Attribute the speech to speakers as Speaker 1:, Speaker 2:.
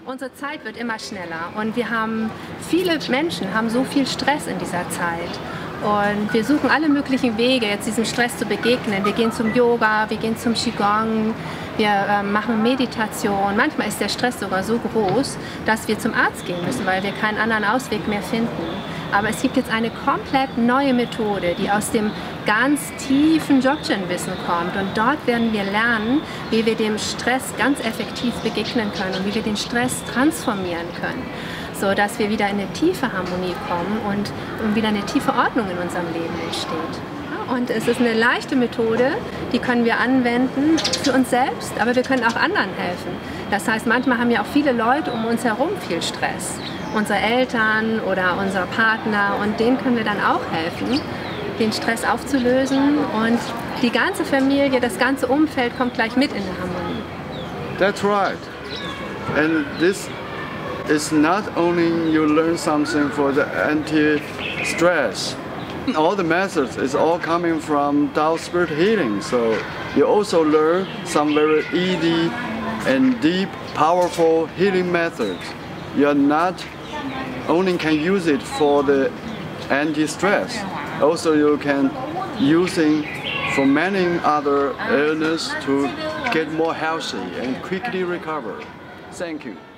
Speaker 1: Unsere Zeit wird immer schneller und viele Menschen haben so viel Stress in dieser Zeit. Und wir suchen alle möglichen Wege, jetzt diesem Stress zu begegnen. Wir gehen zum Yoga, wir gehen zum Qigong, wir machen Meditation. Manchmal ist der Stress sogar so groß, dass wir zum Arzt gehen müssen, weil wir keinen anderen Ausweg mehr finden. Aber es gibt jetzt eine komplett neue Methode, die aus dem ganz tiefen Dzogchen-Wissen kommt. Und dort werden wir lernen, wie wir dem Stress ganz effektiv begegnen können und wie wir den Stress transformieren können, so dass wir wieder in eine tiefe Harmonie kommen und wieder eine tiefe Ordnung in unserem Leben entsteht. Und es ist eine leichte Methode, die können wir anwenden für uns selbst, aber wir können auch anderen helfen. Das heißt, manchmal haben ja auch viele Leute um uns herum viel Stress. Unsere Eltern oder unser Partner, und denen können wir dann auch helfen, den Stress aufzulösen, und die ganze Familie, das ganze Umfeld kommt gleich mit in die Harmonie.
Speaker 2: That's right. And this is not only you learn something for the anti-stress. All the methods is all coming from Tao Spirit Healing. So you also learn some very easy and deep, powerful healing methods. You're not only can use it for the anti-stress. Also you can using for many other illness to get more healthy and quickly recover. Thank you.